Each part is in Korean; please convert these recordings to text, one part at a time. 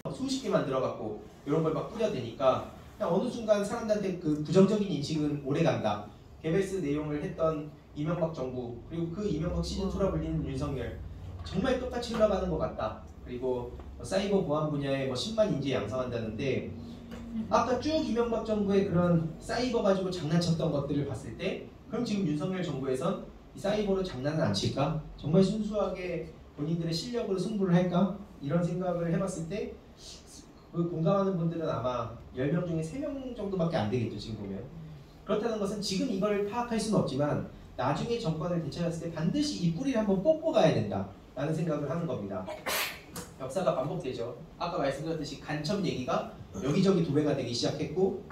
수십 개 만들어갖고 이런 걸 막 뿌려대니까 그냥 어느 순간 사람들한테 그 부정적인 인식은 오래 간다. 개별스 내용을 했던 이명박 정부 그리고 그 이명박 시즌2라 불리는 윤석열 정말 똑같이 흘러가는 것 같다. 그리고 사이버 보안 분야에 10만 인재 양성한다는데 아까 쭉 이명박 정부의 그런 사이버 가지고 장난쳤던 것들을 봤을 때 그럼 지금 윤석열 정부에선 이 사이버로 장난을 안 칠까? 정말 순수하게 본인들의 실력으로 승부를 할까? 이런 생각을 해봤을 때 그 공감하는 분들은 아마 10명 중에 3명 정도밖에 안 되겠죠. 지금 보면. 그렇다는 것은 지금 이걸 파악할 수는 없지만 나중에 정권을 되찾았을 때 반드시 이 뿌리를 한번 뽑고 가야 된다라는 생각을 하는 겁니다. 역사가 반복되죠. 아까 말씀드렸듯이 간첩 얘기가 여기저기 도배가 되기 시작했고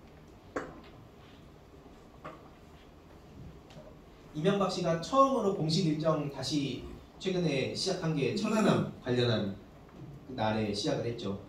이명박 씨가 처음으로 공식 일정 다시 최근에 시작한 게 천안함 관련한 날에 시작을 했죠.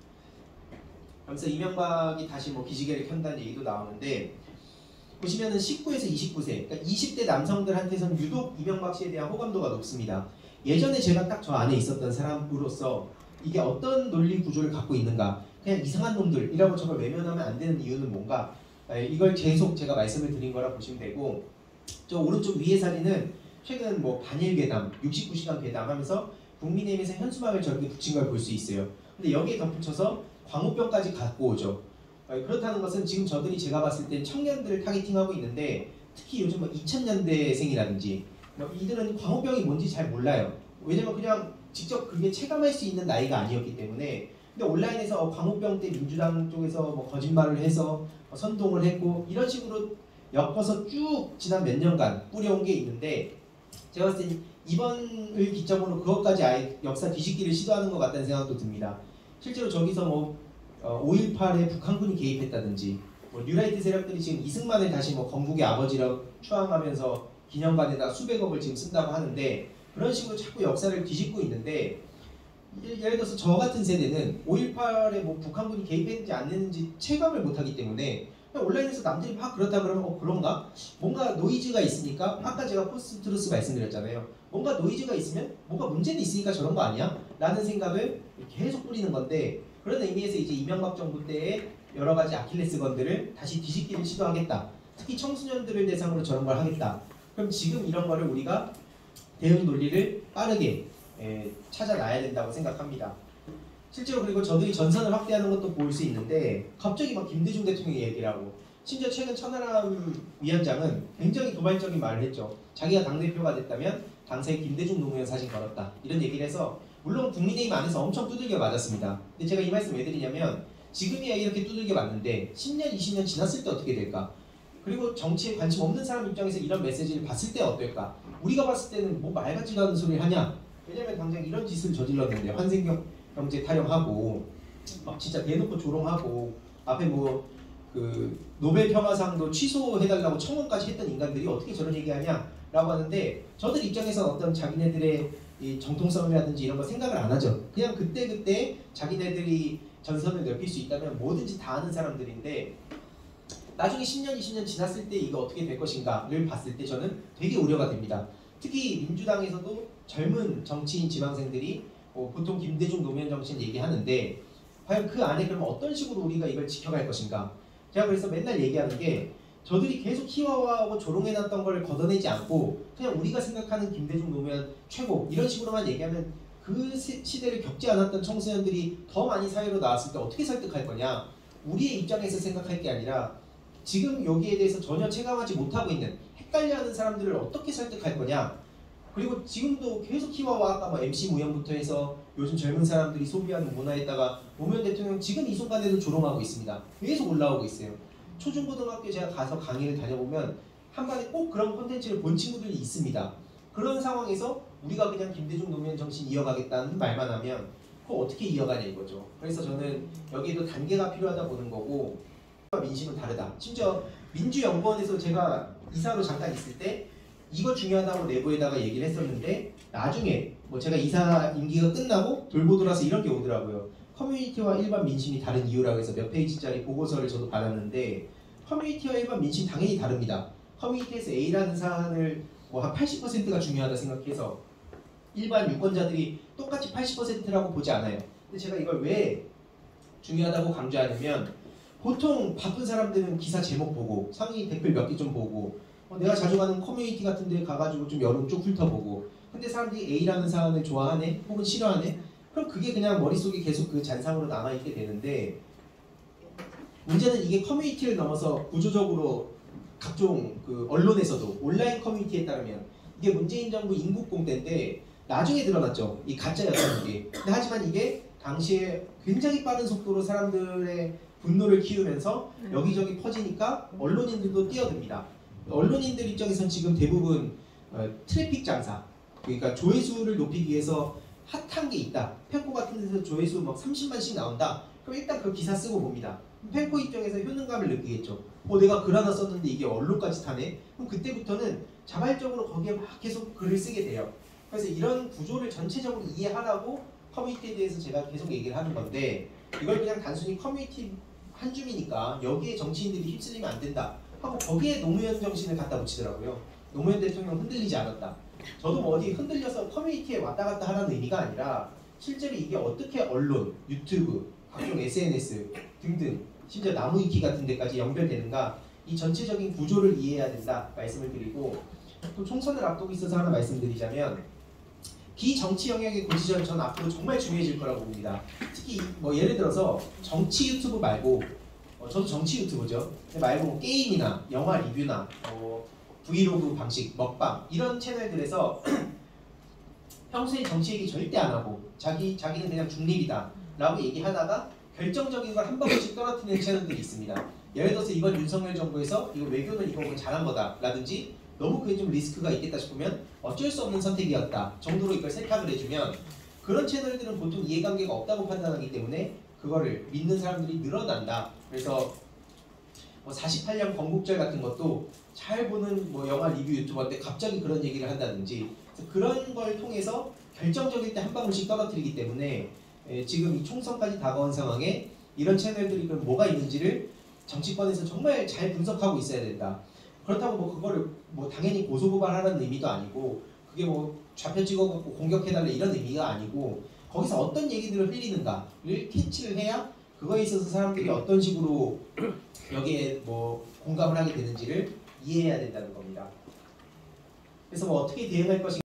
그래서 이명박이 다시 기지개를 켠다는 얘기도 나오는데 보시면은 19에서 29세, 그러니까 20대 남성들한테서는 유독 이명박 씨에 대한 호감도가 높습니다. 예전에 제가 딱 저 안에 있었던 사람으로서 이게 어떤 논리 구조를 갖고 있는가, 그냥 이상한 놈들이라고 저걸 외면하면 안 되는 이유는 뭔가, 이걸 계속 제가 말씀을 드린 거라 보시면 되고, 저 오른쪽 위에 사진은 최근 반일 괴담, 69시간 괴담 하면서 국민의힘에서 현수막을 저렇게 붙인 걸 볼 수 있어요. 근데 여기에 덧붙여서 광우병까지 갖고 오죠. 그렇다는 것은 지금 저들이 제가 봤을 때 청년들을 타겟팅하고 있는데 특히 요즘 2000년대생이라든지 이들은 광우병이 뭔지 잘 몰라요. 왜냐면 그냥 직접 그게 체감할 수 있는 나이가 아니었기 때문에. 근데 온라인에서 광우병 때 민주당 쪽에서 거짓말을 해서 선동을 했고 이런 식으로 엮어서 쭉 지난 몇 년간 뿌려온 게 있는데 제가 봤을 때 이번을 기점으로 그것까지 아예 역사 뒤집기를 시도하는 것 같다는 생각도 듭니다. 실제로 저기서 5.18에 북한군이 개입했다든지 뉴라이트 세력들이 지금 이승만을 다시 건국의 아버지라고 추앙하면서 기념관에다 수백억을 지금 쓴다고 하는데 그런 식으로 자꾸 역사를 뒤집고 있는데 예를 들어서 저 같은 세대는 5.18에 북한군이 개입했는지 안 했는지 체감을 못하기 때문에 온라인에서 남들이 막 그렇다 그러면 그런가? 뭔가 노이즈가 있으니까 아까 제가 포스트 트루스 말씀드렸잖아요. 뭔가 노이즈가 있으면 뭔가 문제는 있으니까 저런 거 아니야? 라는 생각을 계속 뿌리는 건데 그런 의미에서 이제 이명박 정부 때의 여러 가지 아킬레스건들을 다시 뒤집기를 시도하겠다. 특히 청소년들을 대상으로 저런 걸 하겠다. 그럼 지금 이런 거를 우리가 대응 논리를 빠르게 찾아놔야 된다고 생각합니다. 실제로 그리고 저들이 전선을 확대하는 것도 볼 수 있는데 갑자기 김대중 대통령이 얘기를 하고 심지어 최근 천하람 위원장은 굉장히 도발적인 말을 했죠. 자기가 당대표가 됐다면 당시에 김대중 노무현 사진 걸었다. 이런 얘기를 해서 물론 국민의힘 안에서 엄청 두들겨 맞았습니다. 근데 제가 이 말씀 왜 드리냐면 지금이야 이렇게 두들겨 맞는데 10년, 20년 지났을 때 어떻게 될까? 그리고 정치에 관심 없는 사람 입장에서 이런 메시지를 봤을 때 어떨까? 우리가 봤을 때는 말 같지도 않은 소리를 하냐? 왜냐면 당장 이런 짓을 저질렀는데 환생경 경제 타령하고 막 진짜 대놓고 조롱하고 앞에 그 노벨 평화상도 취소해달라고 청원까지 했던 인간들이 어떻게 저런 얘기하냐라고 하는데 저들 입장에서 어떤 자기네들의 이 정통성이라든지 이런 거 생각을 안 하죠. 그냥 그때 자기네들이 전선을 넓힐 수 있다면 뭐든지 다 하는 사람들인데 나중에 10년, 20년 지났을 때 이거 어떻게 될 것인가를 봤을 때 저는 되게 우려가 됩니다. 특히 민주당에서도 젊은 정치인 지망생들이 보통 김대중 노무현 정신 얘기하는데 과연 그 안에 그러면 어떤 식으로 우리가 이걸 지켜갈 것인가? 제가 그래서 맨날 얘기하는 게 저들이 계속 희화화하고 조롱해놨던 걸 걷어내지 않고 그냥 우리가 생각하는 김대중 노무현 최고 이런 식으로만 얘기하면 그 시대를 겪지 않았던 청소년들이 더 많이 사회로 나왔을 때 어떻게 설득할 거냐? 우리의 입장에서 생각할 게 아니라 지금 여기에 대해서 전혀 체감하지 못하고 있는 헷갈려하는 사람들을 어떻게 설득할 거냐? 그리고 지금도 계속 희화화 아까 MC 무형부터 해서 요즘 젊은 사람들이 소비하는 문화에다가 노무현 대통령 지금 이 순간에도 조롱하고 있습니다. 계속 올라오고 있어요. 초중고등학교 제가 가서 강의를 다녀보면 한반에 꼭 그런 콘텐츠를 본 친구들이 있습니다. 그런 상황에서 우리가 그냥 김대중 노무현 정신 이어가겠다는 말만 하면 그거 어떻게 이어가냐 이거죠. 그래서 저는 여기에도 단계가 필요하다 보는 거고 민심은 다르다. 심지어 민주연구원에서 제가 이사로 잠깐 있을 때 이거 중요하다고 내부에다가 얘기를 했었는데 나중에 제가 이사 임기가 끝나고 돌고 돌아서 이런 게 오더라고요. 커뮤니티와 일반 민심이 다른 이유라고 해서 몇 페이지짜리 보고서를 저도 받았는데 커뮤니티와 일반 민심 당연히 다릅니다. 커뮤니티에서 A라는 사안을 한 80%가 중요하다 생각해서 일반 유권자들이 똑같이 80%라고 보지 않아요. 근데 제가 이걸 왜 중요하다고 강조하냐면 보통 바쁜 사람들은 기사 제목 보고 상위 댓글 몇 개 좀 보고 내가 자주 가는 커뮤니티 같은 데 가가지고 좀 여론 쭉 훑어보고 근데 사람들이 A라는 사안을 좋아하네 혹은 싫어하네 그럼 그게 그냥 머릿속에 계속 그 잔상으로 남아있게 되는데 문제는 이게 커뮤니티를 넘어서 구조적으로 각종 그 언론에서도 온라인 커뮤니티에 따르면 이게 문재인 정부 인국공 때인데 나중에 드러났죠. 이 가짜였다는 게. 근데 하지만 이게 당시에 굉장히 빠른 속도로 사람들의 분노를 키우면서 여기저기 퍼지니까 언론인들도 뛰어듭니다. 언론인들 입장에선 지금 대부분 트래픽 장사 그러니까 조회수를 높이기 위해서 핫한 게 있다. 펜코 같은 데서 조회수 막 30만씩 나온다. 그럼 일단 그 기사 쓰고 봅니다. 펜코 입장에서 효능감을 느끼겠죠. 내가 글 하나 썼는데 이게 언론까지 타네? 그럼 그때부터는 자발적으로 거기에 막 계속 글을 쓰게 돼요. 그래서 이런 구조를 전체적으로 이해하라고 커뮤니티에 대해서 제가 계속 얘기를 하는 건데 이걸 그냥 단순히 커뮤니티 한 줌이니까 여기에 정치인들이 휩쓸리면 안 된다 하고 거기에 노무현 정신을 갖다 붙이더라고요. 노무현 대통령 흔들리지 않았다. 저도 뭐 어디 흔들려서 커뮤니티에 왔다 갔다 하라는 의미가 아니라 실제로 이게 어떻게 언론, 유튜브, 각종 SNS 등등 심지어 나무위키 같은 데까지 연결되는가 이 전체적인 구조를 이해해야 된다 말씀을 드리고 또 총선을 앞두고 있어서 하나 말씀드리자면 비정치 영역의 고시전 전 앞으로 정말 중요해질 거라고 봅니다. 특히 뭐 예를 들어서 정치 유튜브 말고 저도 정치 유튜브죠. 말고 게임이나 영화 리뷰나 브이로그 방식, 먹방 이런 채널들에서 평소에 정치 얘기 절대 안 하고 자기는 그냥 중립이다 라고 얘기하다가 결정적인 걸 한 번씩 떨어뜨리는 채널들이 있습니다. 예를 들어서 이번 윤석열 정부에서 이거 외교는 이거 잘한 거다 라든지 너무 그게 좀 리스크가 있겠다 싶으면 어쩔 수 없는 선택이었다 정도로 이걸 세탁을 해주면 그런 채널들은 보통 이해관계가 없다고 판단하기 때문에 그거를 믿는 사람들이 늘어난다. 그래서 48년 건국절 같은 것도 잘 보는 영화 리뷰 유튜버인데 갑자기 그런 얘기를 한다든지 그런 걸 통해서 결정적일 때 한 방울씩 떨어뜨리기 때문에 지금 이 총선까지 다가온 상황에 이런 채널들이 그럼 뭐가 있는지를 정치권에서 정말 잘 분석하고 있어야 된다. 그렇다고 그거를 당연히 고소고발하라는 의미도 아니고 그게 좌표 찍어갖고 공격해달라 이런 의미가 아니고 거기서 어떤 얘기들을 흘리는가를 캐치를 해야 그거에 있어서 사람들이 어떤 식으로 여기에 공감을 하게 되는지를 이해해야 된다는 겁니다. 그래서 어떻게 대응할 것인가